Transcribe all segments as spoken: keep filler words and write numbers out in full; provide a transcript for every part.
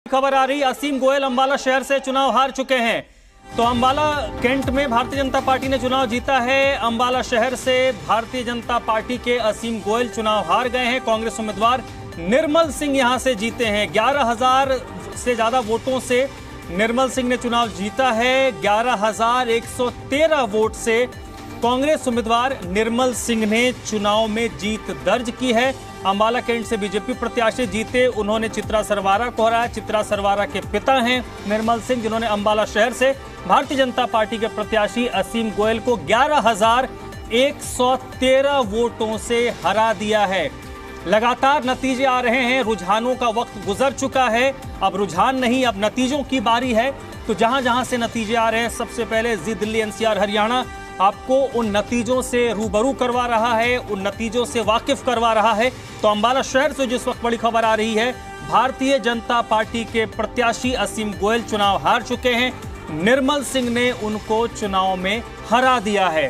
खबर आ रही, असीम गोयल अंबाला शहर से चुनाव हार चुके हैं। तो अंबाला कैंट में भारतीय जनता पार्टी ने चुनाव जीता है। अंबाला शहर से भारतीय जनता पार्टी के असीम गोयल चुनाव हार गए हैं। कांग्रेस उम्मीदवार निर्मल सिंह यहां से जीते हैं। ग्यारह हजार से ज्यादा वोटों से निर्मल सिंह ने चुनाव जीता है। ग्यारह हजार एक सौ तेरह वोट से कांग्रेस उम्मीदवार निर्मल सिंह ने चुनाव में जीत दर्ज की है। अंबाला कैंट से बीजेपी प्रत्याशी जीते, उन्होंने चित्रा सरवारा को हराया। चित्रा सरवारा के पिता हैं निर्मल सिंह, जिन्होंने अंबाला शहर से भारतीय जनता पार्टी के प्रत्याशी असीम गोयल को ग्यारह हजार एक सौ तेरह वोटों से हरा दिया है। लगातार नतीजे आ रहे हैं, रुझानों का वक्त गुजर चुका है, अब रुझान नहीं, अब नतीजों की बारी है। तो जहां जहां से नतीजे आ रहे हैं, सबसे पहले जी दिल्ली एनसीआर हरियाणा आपको उन नतीजों से रूबरू करवा रहा है, उन नतीजों से वाकिफ करवा रहा है। तो अंबाला शहर से जिस वक्त बड़ी खबर आ रही है, भारतीय जनता पार्टी के प्रत्याशी असीम गोयल चुनाव हार चुके हैं। निर्मल सिंह ने उनको चुनाव में हरा दिया है।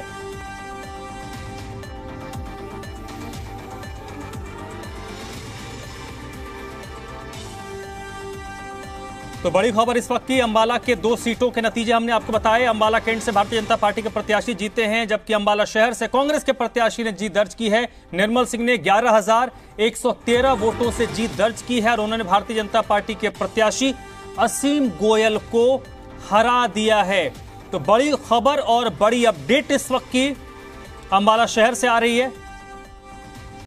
तो बड़ी खबर इस वक्त की, अंबाला के दो सीटों के नतीजे हमने आपको बताए। अंबाला कैंट से भारतीय जनता पार्टी के प्रत्याशी जीते हैं, जबकि अंबाला शहर से कांग्रेस के प्रत्याशी ने जीत दर्ज की है। निर्मल सिंह ने ग्यारह हजार एक सौ तेरह वोटों से जीत दर्ज की है और उन्होंने भारतीय जनता पार्टी के प्रत्याशी असीम गोयल को हरा दिया है। तो बड़ी खबर और बड़ी अपडेट इस वक्त की अंबाला शहर से आ रही है।